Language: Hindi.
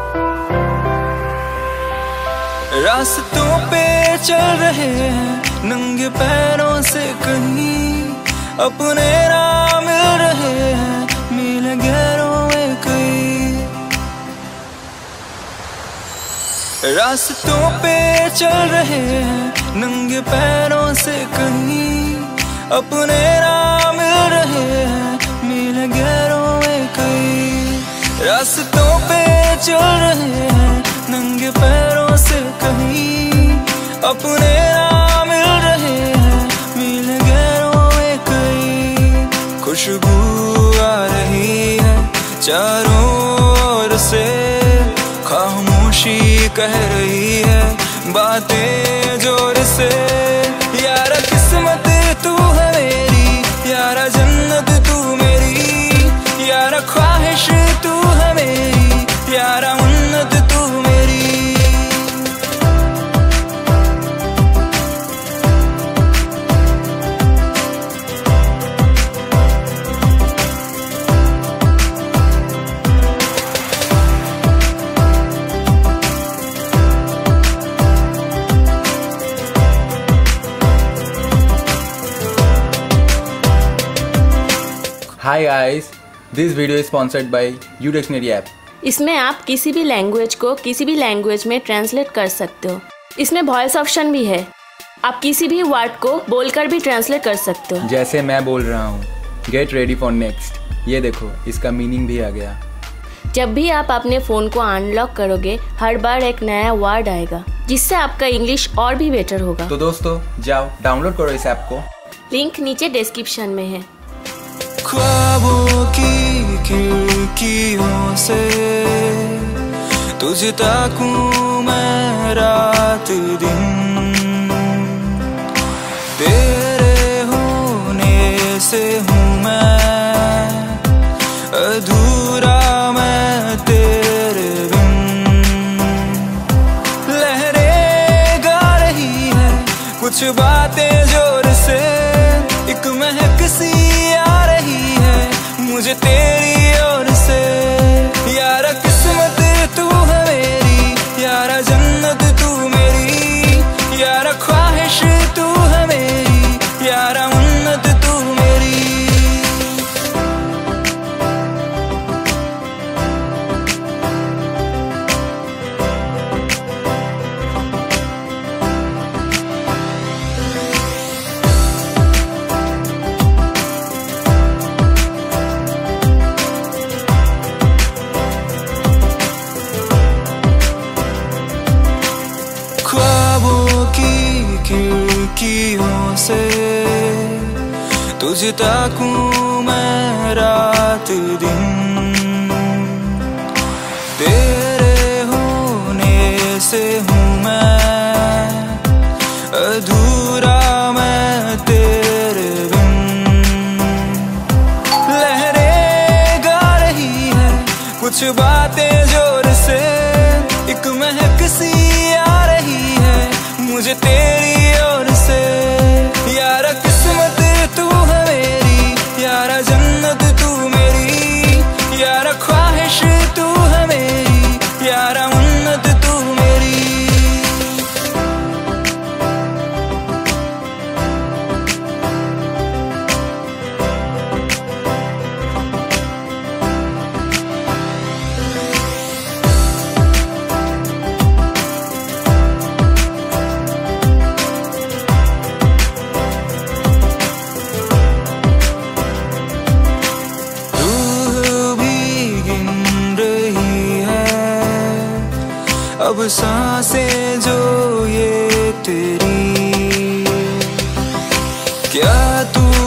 रास्तों पे चल रहे हैं नंगे पैरों से, कहीं अपने नाम मिल रहे हैं मील गहरों में कहीं। रास्तों पे चल रहे हैं नंगे पैरों से, कहीं अपने नाम मिल रहे हैं मील गहरों में कहीं। रास्तों पे चल रहे हैं नंगे पैरों से, कहीं अपने नाम मिल रहे हैं मील गहरों में कहीं। खुशबू आ रही है चारों ओर से, खामोशी कह रही है बातें जोर से। यारा किस्मत तू है मेरी, यारा जन्नत तू मेरी, यारा ख्वाहिश तू है मेरी, यारा मन्नत तू मेरी। Hi guys, this video is sponsored by UDictionary app. इसमें आप किसी भी लैंग्वेज को किसी भी लैंग्वेज में ट्रांसलेट कर सकते हो। इसमें वॉइस ऑप्शन भी है, आप किसी भी वर्ड को बोलकर भी ट्रांसलेट कर सकते हो। जैसे मैं बोल रहा हूँ गेट रेडी फॉर नेक्स्ट, ये देखो इसका मीनिंग भी आ गया। जब भी आप अपने फ़ोन को अनलॉक करोगे हर बार एक नया वर्ड आएगा, जिससे आपका इंग्लिश और भी बेटर होगा। तो दोस्तों जाओ डाउनलोड करो इस ऐप को, लिंक नीचे डिस्क्रिप्शन में है। ख्वाबों की खिड़कियों से तुझे ताकूं मैं रात दिन, तेरे होने से हूँ मैं अधूरा, मैं तेरे बिन। लहरें गा रही है कुछ बातें जोर से, एक महक सी आ रही है मुझे तेरी ओर से। यारा किस्मत तू है मेरी, यारा जन्नत तू मेरी, यारा ख्वाहिश तू है मेरी, यारा मन्नत तू मेरी। खिड़कियों से तुझे ताकूं मैं रात दिन, तेरे होने से हूँ मैं अधूरा, मैं तेरे बिन। लहरें गा रही है कुछ बातें जोर से, एक महक सी आ रही है मुझे तेरी ओर से। यारा किस्मत तू है मेरी, यारा जन्नत तू मेरी, यारा ख्वाहिश तू है मेरी, यारा मन्नत तू मेरी। अब सांसें जो ये तेरी, क्या तू